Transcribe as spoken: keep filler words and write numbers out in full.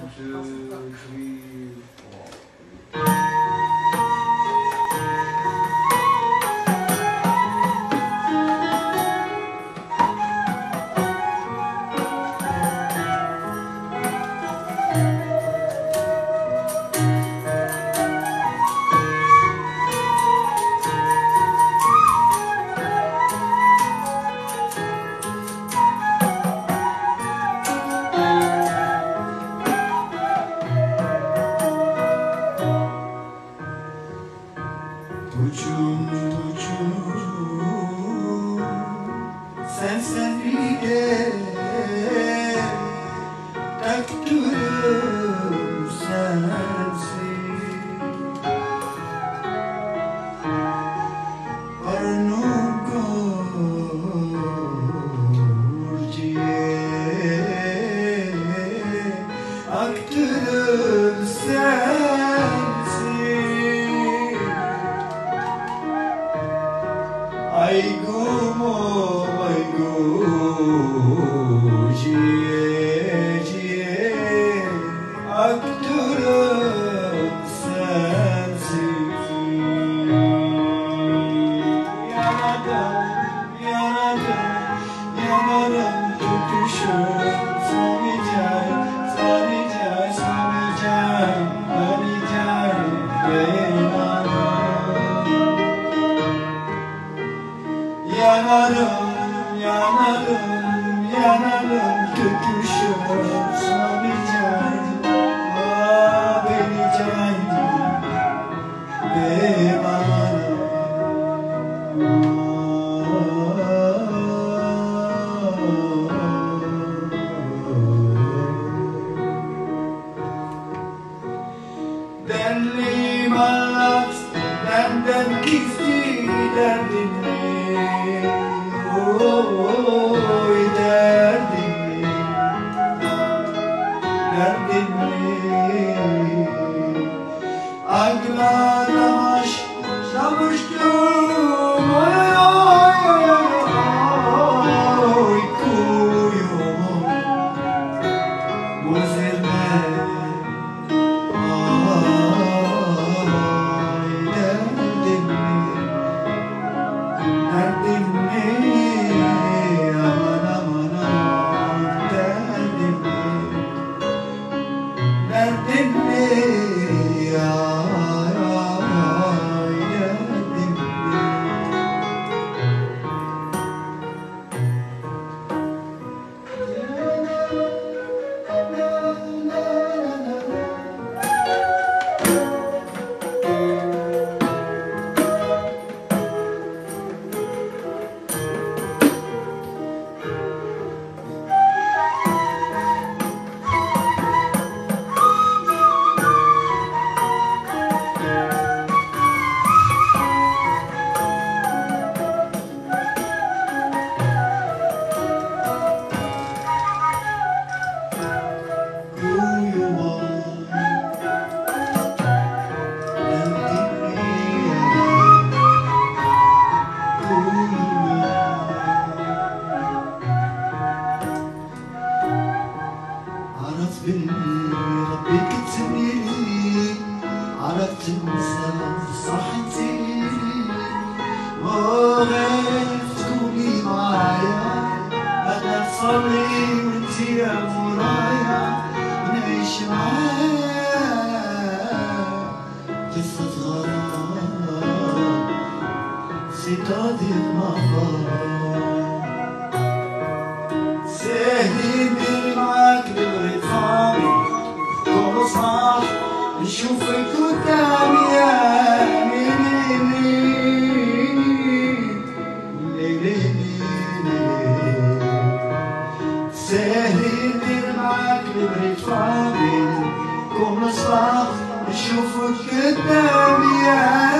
Uçum uçum sen sen diye takdırım sensin Arnum gorciye aktırım sensin Ay gumo, ay guciye, ciye, aktörüm sensin. Yanadım, yanadım, yanarım tutuşum. Samicay, samicay, samicay, samicay, Yanarım, yanarım, yanarım, tutuşur sana can, ah beni can, bemanım. Derdim anlat, benden gizli derdini. Oy derdimi, derdimi Aklıma damaş, damıştım Oy oy oy oy oy kuyum Bu zirve Oy derdimi, derdimi ربي كتبني لي عرفت انسان صحتي وغير تكوني معايا انا تصلي وانتي يا مورايا ونعيش معايا قصة غرام c'est-à-dire ma سهلني معاك بغيت صامي كون صاح نشوفك قدامي يا ليلي ليلي سهلني معاك بغيت صامي كون صاح نشوفك قدامي يا